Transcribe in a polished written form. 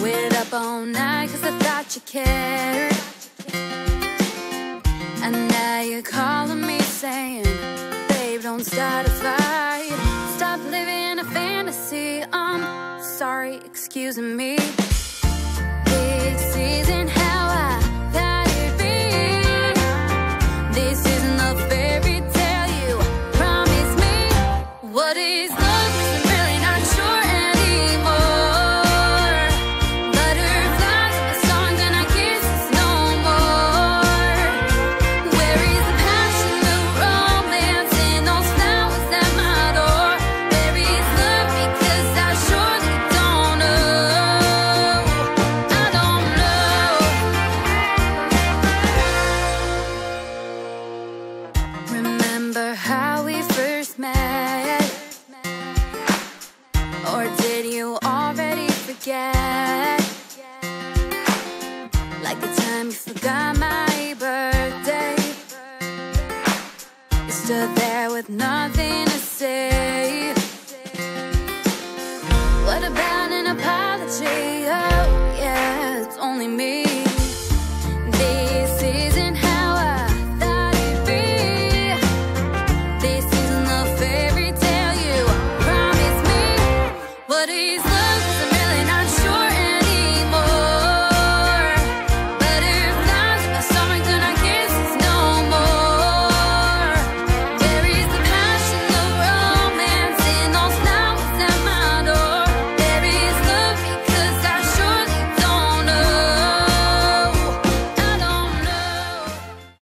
Waited up all night cause I thought you cared. And now you're calling me saying, babe, don't start a fight. Stop living a fantasy. Sorry, excuse me. This isn't how I thought it'd be. This isn't the fairy tale you promised me. What is love? 'Cause I'm really not sure anymore. Butterflies of a song, then I kiss us no more. Where is the passion, the romance, and those flowers at my door? Where is love? Because I surely don't know. I don't know. Remember how we first met? Or did you already forget?